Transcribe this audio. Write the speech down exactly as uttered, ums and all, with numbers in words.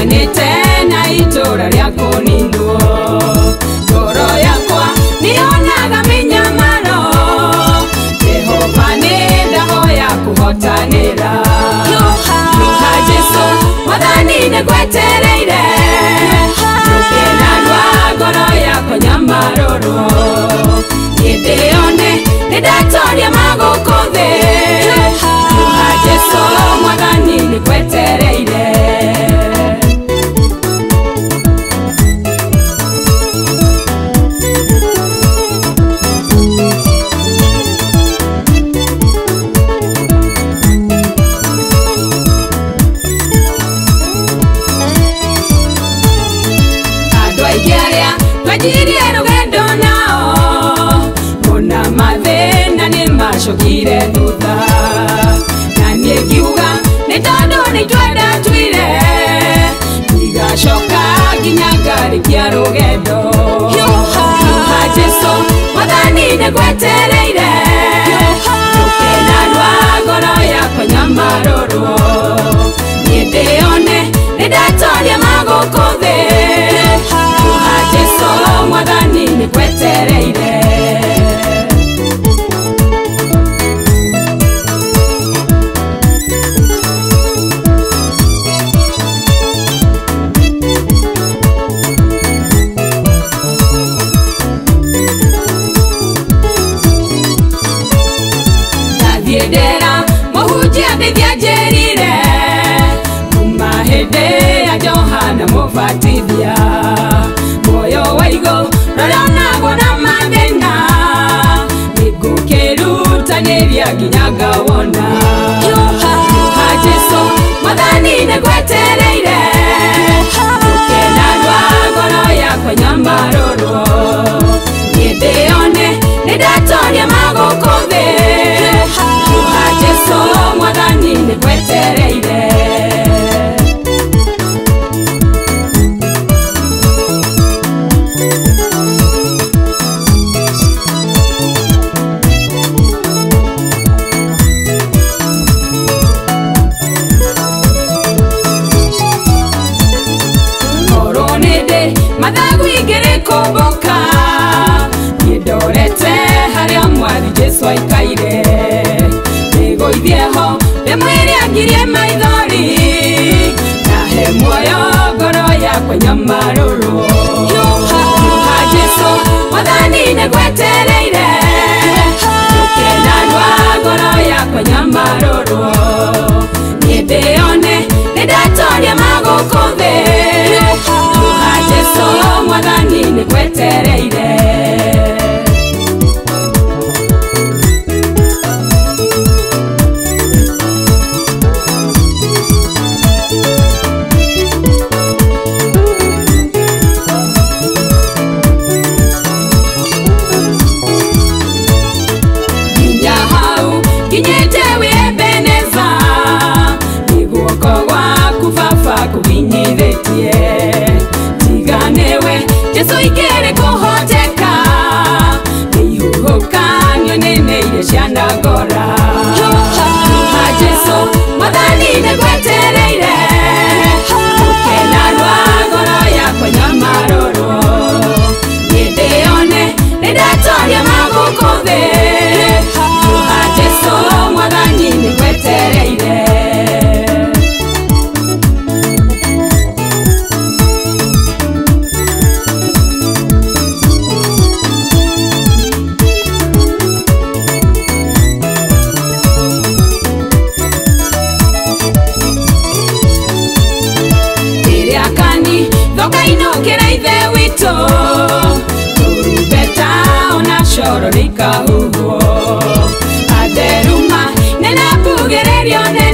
Tiganite na itora riako nindo Goro yakwa nionaga minyamaro Jehova ndaho ya kuhotanira Yuha Jesu Mwathani negwetereire Nukena rwa goro yako nyamaroro Nideone nidatoria magukuthe Yuha Jesu Mwathani negwetereire Twajiri erugendo nao Mona mathina ni mashokire thutha Na nie ngiuga ni tondu ni twenda twire Tigacoka nginya ngarikia rugendo Yuha Jesu Mwathani negwetereire Rukena rwa ngoro yakwa nyamaroro Nie ndione nidatoria magukuthe Jesu Mwathani negwetereire Tathiendera muhunjia ndithia njerire Kuma hindi ya Johana Mubatithia Moyo waigo roranago na mathina Nigukirutanĩria nginya ngawona Yuha Jesu Mwathani negwetereire Rukena rwa ngoro yakwa nyamaroro Nie ndione nidatoria magukuthe Yuha Jesu Mwathani negwetereire Mathagu igere kumbuka Nidorete haria Mwathi Jesu aikaire Nigoithieho ndimwire angirie maithori Nahe muoyo ngoro yakwa nyamaroro Yuha Jesu Mwathani negwetereire Rukena rwa ngoro yakwa nyamaroro Nie ndione nidatoria magukuthe Jesu Mwathani negwetereire Nginya hau nginyite Ebeneza Niguoko gwaku Baba kuginyithitie Tiganewe Jesu igere kuhoteka Nihuhuka nyoneneire cianagora Yuha Jesu Mwathani negwetereire Rukena rwa ngoro yakwa nyamaroro Nie ndione nidatoria magukuthe Yuha Jesu Mwathani negwetereire Inukira ithe wito Turubeta ona coro rikahuho Aderuma nena kugererio nena